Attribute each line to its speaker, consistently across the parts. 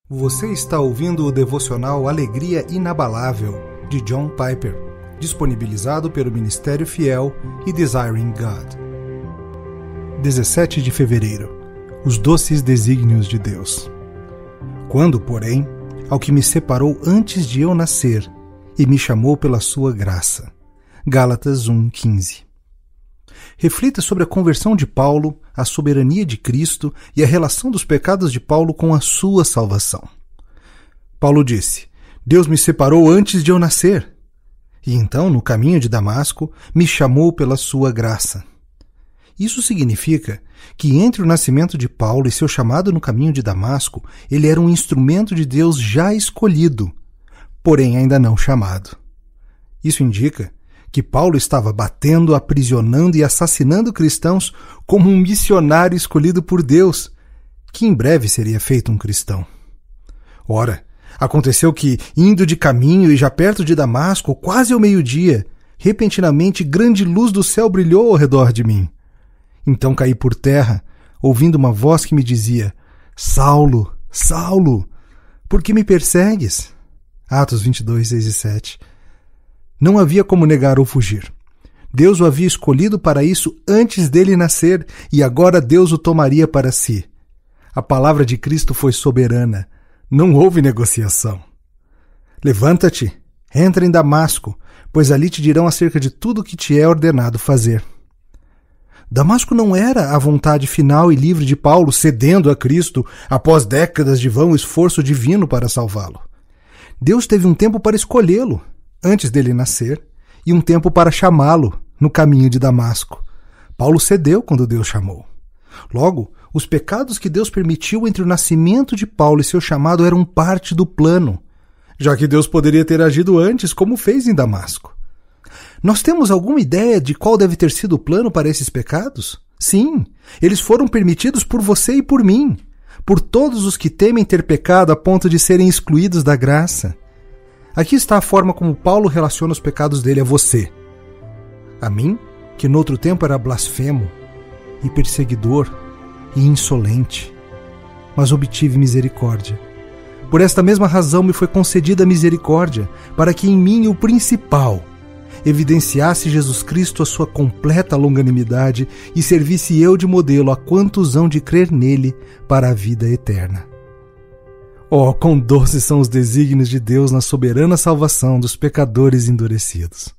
Speaker 1: Você está ouvindo o devocional Alegria Inabalável, de John Piper, disponibilizado pelo Ministério Fiel e Desiring God. 17 de fevereiro. Os doces desígnios de Deus. Quando, porém, ao que me separou antes de eu nascer e me chamou pela sua graça. Gálatas 1:15. Reflita sobre a conversão de Paulo, a soberania de Cristo e a relação dos pecados de Paulo com a sua salvação. Paulo disse: Deus me separou antes de eu nascer. E então, no caminho de Damasco, me chamou pela sua graça. Isso significa que entre o nascimento de Paulo e seu chamado no caminho de Damasco, ele era um instrumento de Deus já escolhido, porém ainda não chamado. Isso indica que Paulo estava batendo, aprisionando e assassinando cristãos como um missionário escolhido por Deus, que em breve seria feito um cristão. Ora, aconteceu que, indo de caminho e já perto de Damasco, quase ao meio-dia, repentinamente grande luz do céu brilhou ao redor de mim. Então caí por terra, ouvindo uma voz que me dizia: Saulo, Saulo, por que me persegues? Atos 22, 6 e 7. Não havia como negar ou fugir. Deus o havia escolhido para isso antes dele nascer e agora Deus o tomaria para si. A palavra de Cristo foi soberana. Não houve negociação. Levanta-te, entra em Damasco, pois ali te dirão acerca de tudo o que te é ordenado fazer. Damasco não era a vontade final e livre de Paulo cedendo a Cristo após décadas de vão esforço divino para salvá-lo. Deus teve um tempo para escolhê-lo, antes dele nascer, e um tempo para chamá-lo no caminho de Damasco. Paulo cedeu quando Deus chamou. Logo, os pecados que Deus permitiu entre o nascimento de Paulo e seu chamado eram parte do plano, já que Deus poderia ter agido antes, como fez em Damasco. Nós temos alguma ideia de qual deve ter sido o plano para esses pecados? Sim, eles foram permitidos por você e por mim, por todos os que temem ter pecado a ponto de serem excluídos da graça. Aqui está a forma como Paulo relaciona os pecados dele a você. A mim, que noutro tempo era blasfemo, e perseguidor, e insolente, mas obtive misericórdia. Por esta mesma razão me foi concedida a misericórdia, para que em mim o principal evidenciasse Jesus Cristo a sua completa longanimidade e servisse eu de modelo a quantos hão de crer nele para a vida eterna. Oh, quão doces são os desígnios de Deus na soberana salvação dos pecadores endurecidos.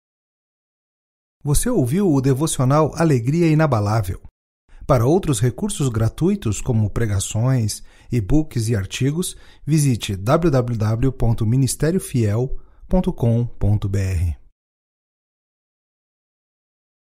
Speaker 1: Você ouviu o devocional Alegria Inabalável. Para outros recursos gratuitos, como pregações, e-books e artigos, visite www.ministériofiel.com.br.